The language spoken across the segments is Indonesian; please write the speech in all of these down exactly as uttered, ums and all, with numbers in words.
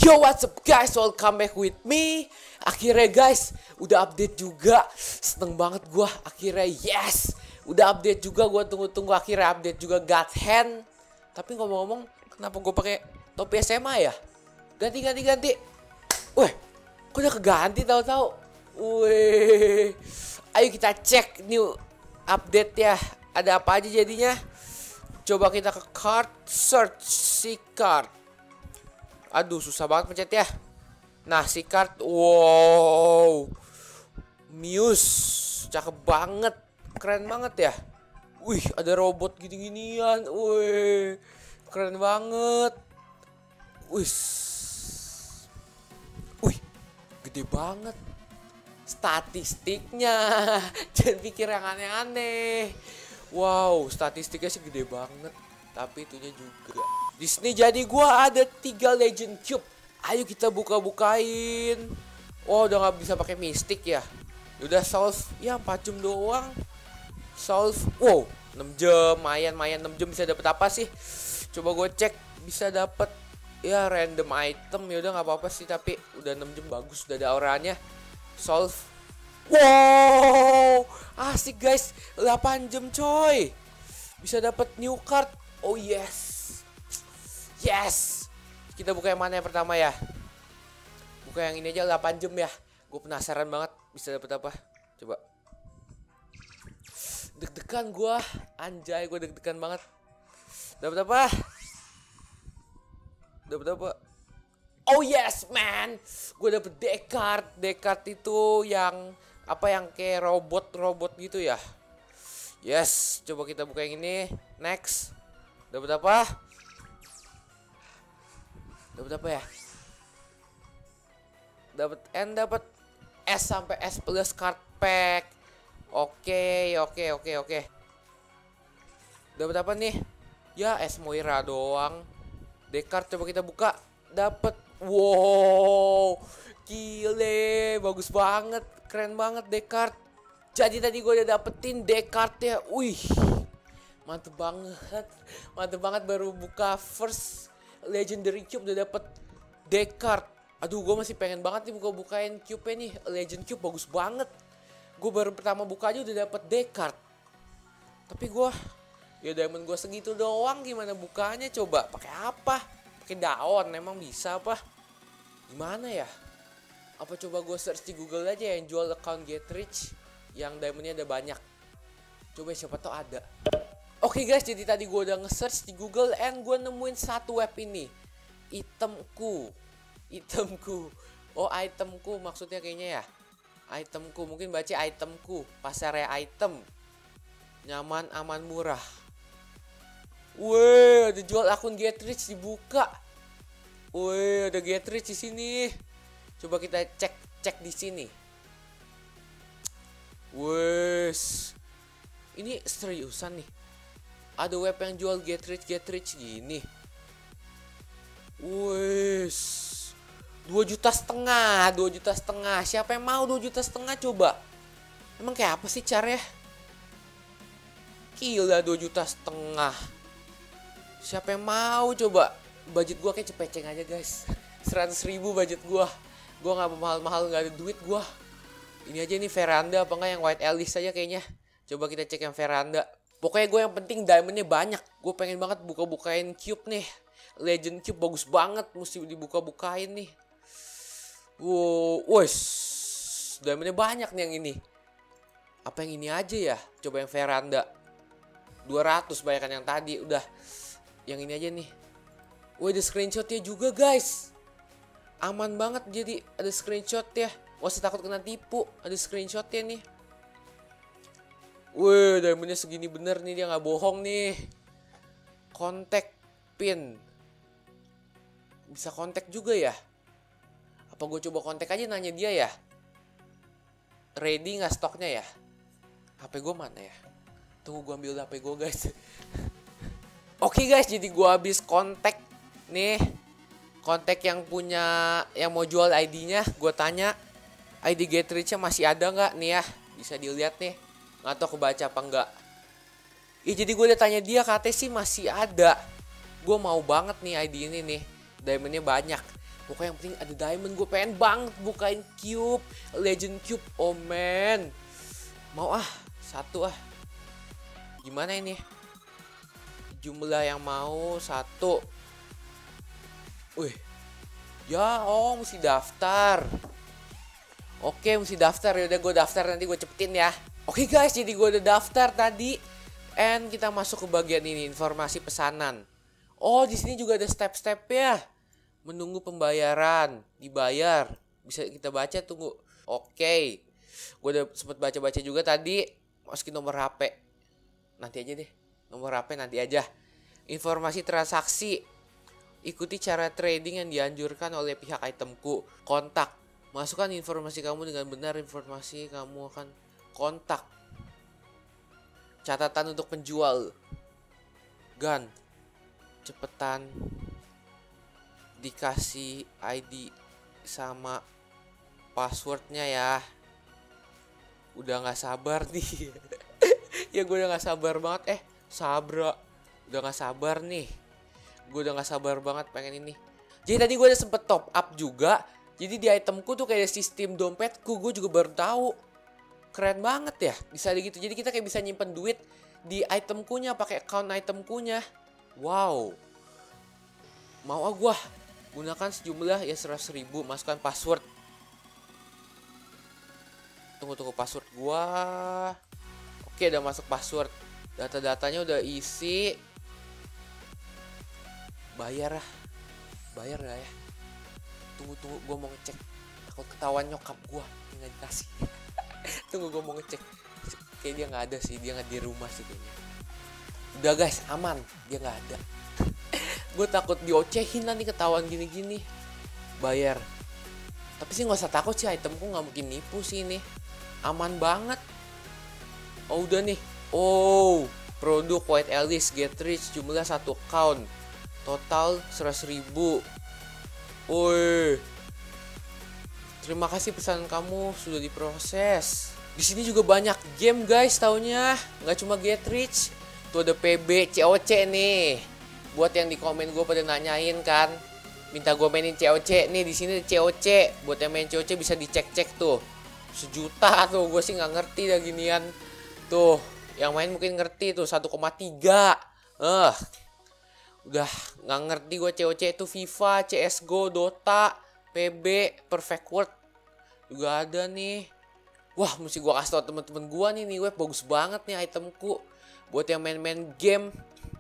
Yo, what's up guys, welcome back with me. Akhirnya guys, udah update juga. Seneng banget gua, akhirnya yes. Udah update juga, gua tunggu-tunggu akhirnya update juga God Hand. Tapi ngomong-ngomong, kenapa gua pakai topi S M A ya? Ganti ganti ganti. Weh, kok udah keganti tahu-tahu. Weh. Ayo kita cek new update ya. Ada apa aja jadinya? Coba kita ke card search si card. Aduh, susah banget pencet ya. Nah, si card, wow, Muse, cakep banget, keren banget ya. Wih, ada robot gini-ginian, wih, keren banget. Wih, wih, gede banget. Statistiknya, jangan pikir yang aneh-aneh. Wow, statistiknya sih gede banget, tapi itunya juga. Di sini jadi gua ada tiga Legend Cube. Ayo kita buka-bukain. Oh, udah nggak bisa pakai mistik ya. Udah solve ya empat jam doang. Solve. Wow, enam jam, mayan-mayan enam jam bisa dapat apa sih? Coba gue cek bisa dapat ya random item. Ya udah nggak apa-apa sih, tapi udah enam jam bagus, udah ada auranya. Solve. Wow, asik guys. delapan jam coy. Bisa dapat new card. Oh yes. Yes. Kita buka yang mana yang pertama ya? Buka yang ini aja delapan jam ya. Gue penasaran banget bisa dapat apa. Coba. Deg-degan gue. Anjay, gue deg-degan banget. Dapat apa? Dapat apa? Oh yes man. Gue dapet Descartes. Descartes itu yang apa, yang kayak robot-robot gitu ya. Yes. Coba kita buka yang ini. Next. Dapat apa? Dapat apa ya? Dapat N, dapat S sampai S plus card pack. Oke, oke, oke, oke. Dapat apa nih? Ya, S Moira doang. Descartes coba kita buka. Dapat. Wow. Gile, bagus banget. Keren banget Descartes. Jadi tadi gue udah dapetin Descartes ya. Wih. Mantep banget. Mantep banget baru buka first Legendary Cube udah dapet Descartes. Aduh, gue masih pengen banget nih buka-bukain cube-nya nih. Legend Cube bagus banget. Gue baru pertama buka aja udah dapet Descartes. Tapi gue, ya diamond gue segitu doang, gimana bukanya coba? Pakai apa? Pakai daun, emang bisa apa? Gimana ya? Apa coba gue search di Google aja yang jual account Get Rich yang diamondnya ada banyak. Coba siapa tau ada. Oke okay guys, jadi tadi gue udah nge-search di Google and gue nemuin satu web ini. Itemku. Itemku. Oh, itemku maksudnya kayaknya ya. Itemku, mungkin baca itemku. Pasarnya item. Nyaman, aman, murah. Wih, ada jual akun Get Rich dibuka. Wih, ada Get Rich di sini. Coba kita cek cek di sini. Wih. Ini seriusan nih. Ada web yang jual Get Rich Get Rich gini. Wes, dua juta setengah, dua juta setengah. Siapa yang mau dua juta setengah coba? Emang kayak apa sih caranya? Gila, dua juta setengah. Siapa yang mau coba? Budget gua kayak cepeceng aja guys. Seratus ribu budget gua. Gua nggak mahal-mahal, nggak ada duit gua. Ini aja nih veranda apa enggak yang White Alice aja kayaknya. Coba kita cek yang veranda. Pokoknya gue yang penting diamondnya banyak. Gue pengen banget buka-bukain cube nih. Legend Cube bagus banget. Mesti dibuka-bukain nih. Wow. Wes. Diamondnya banyak nih yang ini. Apa yang ini aja ya? Coba yang veranda. dua ratus bayarkan yang tadi. Udah. Yang ini aja nih. Wah, ada screenshotnya juga guys. Aman banget jadi ada screenshot ya. Gak usah takut kena tipu. Ada screenshotnya nih. Wih, diamondnya segini bener nih, dia nggak bohong nih. Kontak pin. Bisa kontak juga ya? Apa gue coba kontak aja nanya dia ya? Ready nggak stoknya ya? H P gue mana ya? Tunggu gue ambil H P gue guys. Oke guys, jadi gue habis kontak nih. Kontak yang punya, yang mau jual I D-nya. Gue tanya, I D Get Rich-nya masih ada nggak nih ya? Bisa dilihat nih. Nggak tahu kebaca apa enggak. Ya jadi gue udah tanya dia, katanya sih masih ada. Gue mau banget nih I D ini nih. Diamondnya banyak. Pokoknya yang penting ada diamond. Gue pengen banget bukain cube, legend cube. Oh man, mau ah satu ah. Gimana ini? Jumlah yang mau satu. Wih, ya oh mesti daftar. Oke mesti daftar, ya udah gue daftar, nanti gue cepetin ya. Oke guys, jadi gue udah daftar tadi. And kita masuk ke bagian ini, informasi pesanan. Oh, di sini juga ada step-step ya. Menunggu pembayaran, dibayar. Bisa kita baca, tunggu. Oke. Gue udah sempet baca-baca juga tadi. Masukin nomor H P. Nanti aja deh. Nomor H P nanti aja. Informasi transaksi. Ikuti cara trading yang dianjurkan oleh pihak itemku. Kontak. Masukkan informasi kamu dengan benar, informasi kamu akan kontak. Catatan untuk penjual. Gun. Cepetan. Dikasih I D sama passwordnya ya. Udah gak sabar nih. Ya gue udah gak sabar banget. Eh Sabra. Udah gak sabar nih. Gue udah gak sabar banget pengen ini. Jadi tadi gue udah sempet top up juga. Jadi di itemku tuh kayak sistem dompetku. Gue juga baru tahu. Keren banget ya. Bisa gitu. Jadi kita kayak bisa nyimpen duit di itemkunya. Pakai account itemkunya. Wow. Mau ah gue. Gunakan sejumlah ya seratus ribu. Masukkan password. Tunggu-tunggu password gue. Oke udah masuk password. Data-datanya udah isi. Bayar lah. Bayar gak ya? Tunggu-tunggu gue mau ngecek. Takut ketahuan nyokap gue. Tinggal dikasih. Tunggu gue mau ngecek. Kayak dia gak ada sih. Dia gak di rumah sih kayaknya. Udah guys aman. Dia gak ada. Gue takut diocehin nanti ketahuan gini-gini. Bayar. Tapi sih gak usah takut sih. Itemku gak mungkin nipu sih ini. Aman banget. Oh udah nih. Oh. Produk White Alice. Get rich. Jumlah satu account. Total seratus ribu. Woi. Terima kasih pesanan kamu sudah diproses. Di sini juga banyak game guys taunya. Nggak cuma Get Rich. Tuh ada P B, C O C nih. Buat yang di komen gue pada nanyain kan. Minta gue mainin C O C. Nih di sini C O C. Buat yang main C O C bisa dicek-cek tuh. Sejuta tuh. Gue sih nggak ngerti dah ginian. Tuh. Yang main mungkin ngerti tuh. satu koma tiga. Eh. Udah nggak ngerti gue. C O C itu FIFA, C S G O, Dota, P B, Perfect World juga ada nih. Wah mesti gue kasih tau temen-temen gue nih. Nih web bagus banget nih itemku. Buat yang main-main game.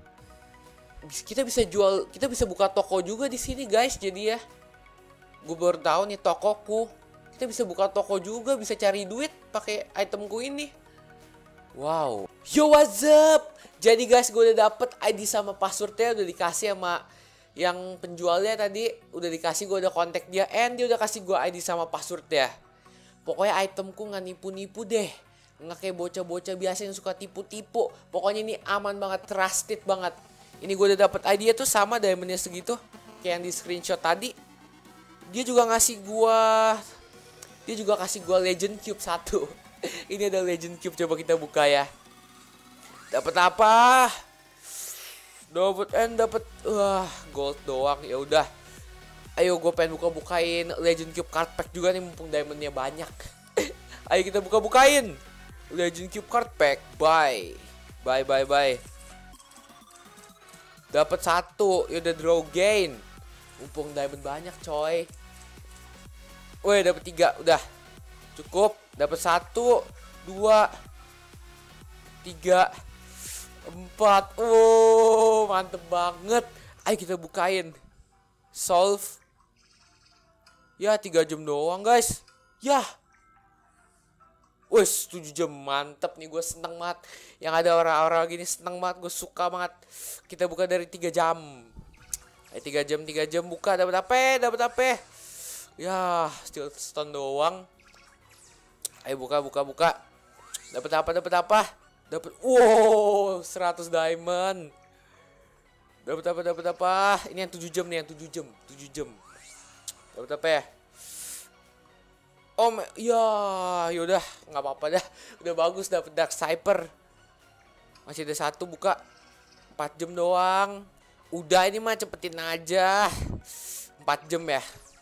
Kita bisa jual. Kita bisa buka toko juga di sini guys. Jadi ya. Gue baru tahu nih tokoku. Kita bisa buka toko juga. Bisa cari duit pakai itemku ini. Wow. Yo what's up. Jadi guys gue udah dapet I D sama passwordnya. Udah dikasih sama yang penjualnya tadi. Udah dikasih, gue udah kontak dia. And dia udah kasih gue I D sama passwordnya. Pokoknya itemku gak nipu-nipu deh. Nggak kayak bocah-bocah biasa yang suka tipu-tipu. Pokoknya ini aman banget. Trusted banget. Ini gue udah dapet I D-nya tuh sama diamondnya segitu. Kayak yang di screenshot tadi. Dia juga ngasih gue. Dia juga kasih gue Legend Cube satu. Ini ada Legend Cube. Coba kita buka ya. Dapat apa? Dapat and dapat wah gold doang. Ya udah. Ayo gue pengen buka-bukain Legend Cube card pack juga nih mumpung diamondnya banyak. Ayo kita buka-bukain Legend Cube card pack. Bye. Bye bye bye. Dapat satu. Ya udah draw gain. Mumpung diamond banyak coy. Woi dapat tiga. Udah. Cukup. Dapat satu, dua, tiga, empat. Oh, mantep banget. Ayo kita bukain. Solve. Ya, tiga jam doang, guys. Ya. Wes, tujuh jam. Mantep nih, gue seneng banget. Yang ada orang-orang gini seneng banget. Gue suka banget. Kita buka dari tiga jam. Ayo tiga jam, tiga jam buka. Dapat apa? Dapat apa? Ya, still stone doang. Ayo buka buka buka. Dapat apa? Dapat apa? Dapat wow, seratus diamond. Dapat apa? Dapat apa? Ini yang tujuh jam nih, yang tujuh jam, tujuh jam. Dapat apa ya? Oh, ya, yaudah, nggak apa-apa dah. Udah bagus dapat Dark Cyber. Masih ada satu buka. empat jam doang. Udah ini mah cepetin aja. empat jam ya.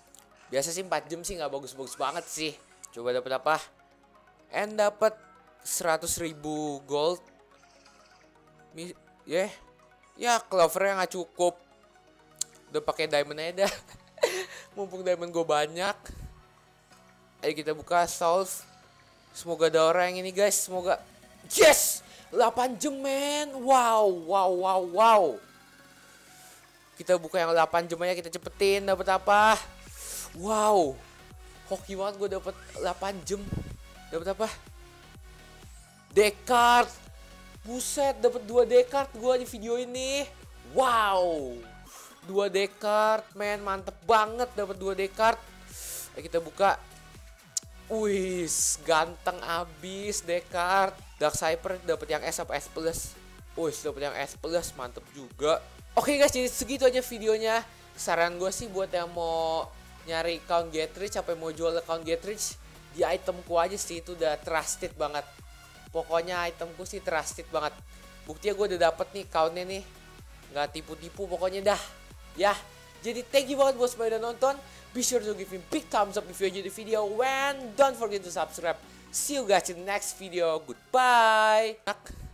Biasa sih empat jam sih nggak bagus-bagus banget sih. Coba dapat apa? And dapat seratus ribu gold. Mi ya. Yeah. Ya, clovernya nggak cukup. Udah pakai diamond aja dah. Mumpung diamond gue banyak. Ayo kita buka solve. Semoga ada orang yang ini guys. Semoga. Yes! delapan jam men. Wow, wow, wow, wow. Kita buka yang delapan jam aja, kita cepetin. Dapat apa? Wow. Hoki banget gue dapat delapan jam. Dapat apa? Descartes. Buset, dapat dua Descartes gue di video ini. Wow. Dua Descartes, men, mantep banget dapat dua Descartes. Ayo kita buka. Wih, ganteng abis Descartes. Dark Cypher dapat yang S apa S plus. Wih, dapat yang S plus, mantep juga. Oke guys, jadi segitu aja videonya. Saran gue sih buat yang mau nyari account get rich, apa yang mau jual account get rich, di itemku aja sih, itu udah trusted banget. Pokoknya itemku sih trusted banget. Buktinya gue udah dapet nih accountnya nih, nggak tipu-tipu pokoknya dah. Ya, jadi thank you banget buat semua yang udah nonton. Be sure to give me big thumbs up if you enjoyed the video, and don't forget to subscribe. See you guys in the next video. Goodbye.